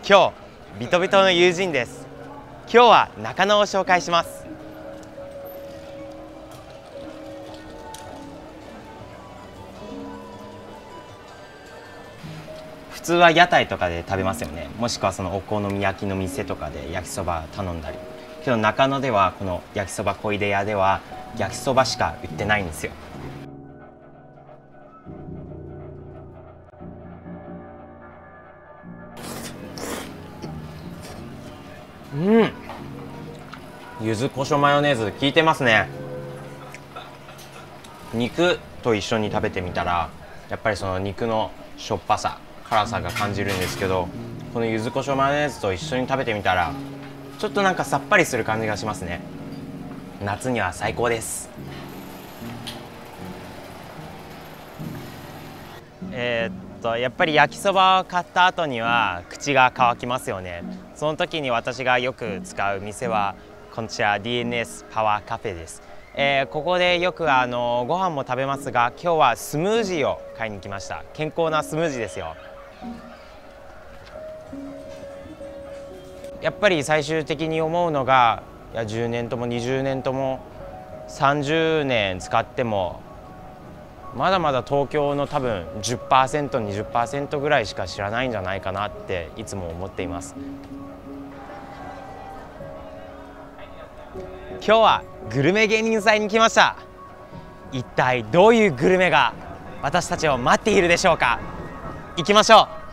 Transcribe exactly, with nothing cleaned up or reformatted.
今日ビトビトの友人です。今日は中野を紹介します。普通は屋台とかで食べますよね。もしくはそのお好み焼きの店とかで焼きそば頼んだり。けど中野ではこの焼きそば小出屋では焼きそばしか売ってないんですよ。うん、柚子胡椒マヨネーズ効いてますね。肉と一緒に食べてみたらやっぱりその肉のしょっぱさ辛さが感じるんですけど、この柚子胡椒マヨネーズと一緒に食べてみたらちょっとなんかさっぱりする感じがしますね。夏には最高です。えー、っとやっぱり焼きそばを買った後には口が乾きますよね。その時に私がよく使う店はこちら ディーエヌエス パワーカフェです。えー、ここでよくあのご飯も食べますが、今日はスムージーを買いに来ました。健康なスムージーですよ。やっぱり最終的に思うのが、いやじゅうねんともにじゅうねんともさんじゅうねん使ってもまだまだ東京の多分 じゅっパーセント、にじゅっパーセント ぐらいしか知らないんじゃないかなっていつも思っています。今日はグルメ芸人祭に来ました。一体どういうグルメが私たちを待っているでしょうか。行きましょう。